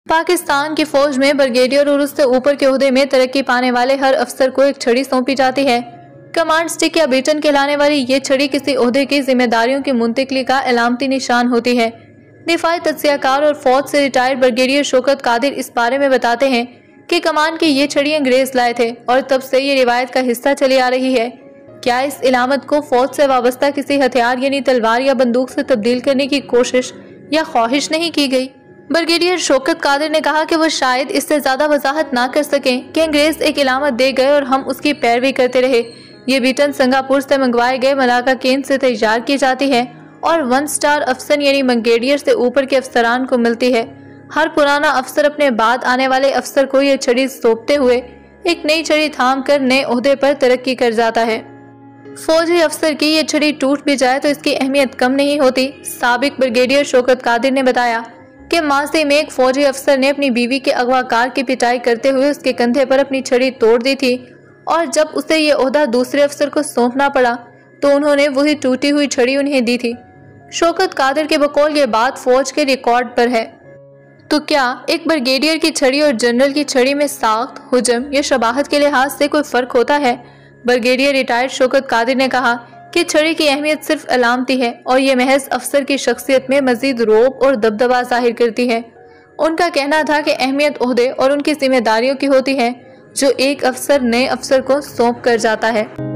पाकिस्तान की फौज में ब्रिगेडियर और उससे ऊपर के ओहदे में तरक्की पाने वाले हर अफसर को एक छड़ी सौंपी जाती है। कमांड स्टिक या बेटन कहलाने वाली ये छड़ी किसी ओहदे की जिम्मेदारियों की मुंतकिली का अलामती निशान होती है। दिफाई तज्जियाकार और फौज से रिटायर्ड ब्रिगेडियर शौकत कादिर इस बारे में बताते हैं कि कमान की ये छड़ी अंग्रेज लाए थे और तब से ये रिवायत का हिस्सा चली आ रही है। क्या इस इलामत को फौज से वाबस्ता किसी हथियार यानी तलवार या बंदूक से तब्दील करने की कोशिश या ख्वाहिश नहीं की गई? ब्रिगेडियर शौकत कादिर ने कहा कि वो शायद इससे ज्यादा वजाहत ना कर सकें कि अंग्रेज एक इलामत दे गए और हम उसकी पैरवी करते रहे। ये बीटन सिंगापुर से मंगवाए गए मलाका केन से तैयार की जाती है और 1 स्टार अफसर यानी ब्रिगेडियर से ऊपर के अफसरान को मिलती है। हर पुराना अफसर अपने बाद आने वाले अफसर को यह छड़ी सौंपते हुए एक नई छड़ी थाम कर नए ओहदे पर तरक्की कर जाता है। फौजी अफसर की ये छड़ी टूट भी जाए तो इसकी अहमियत कम नहीं होती। साबिक ब्रिगेडियर शौकत कादिर ने बताया कि माजी में एक फौजी अफसर ने अपनी बीवी के अगवाकार की पिटाई करते हुए उसके कंधे पर अपनी छड़ी तोड़ दी थी और जब उसे ये ओहदा दूसरे अफसर को सौंपना पड़ा तो उन्होंने वही टूटी हुई छड़ी उन्हें दी थी। शौकत कादिर के बकौल ये बात फौज के रिकॉर्ड पर है। तो क्या एक ब्रिगेडियर की छड़ी और जनरल की छड़ी में साख्त, हुजम या शबाहत के लिहाज से कोई फर्क होता है? ब्रिगेडियर रिटायर्ड शौकत कादिर ने कहा कि छड़ी की अहमियत सिर्फ अलामती है और ये महज अफसर की शख्सियत में मजीद रोब और दबदबा जाहिर करती है। उनका कहना था कि अहमियत ओहदे और उनकी जिम्मेदारियों की होती है जो एक अफसर नए अफसर को सौंप कर जाता है।